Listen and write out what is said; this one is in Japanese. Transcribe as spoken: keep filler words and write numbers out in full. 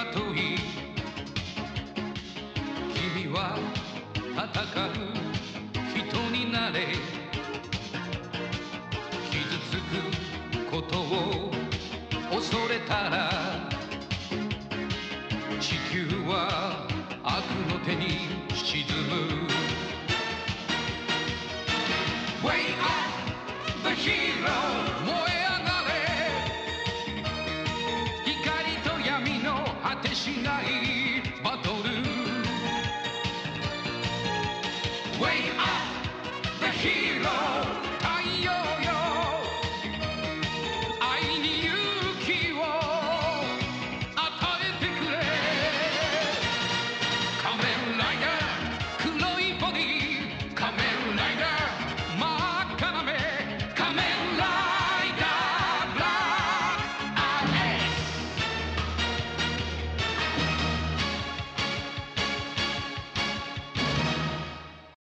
まとい君は戦う人になれ傷つくことを恐れたら地球は悪の手に沈む Way up the hero 燃え上がれ光と闇の果てしないバトル Way up the hero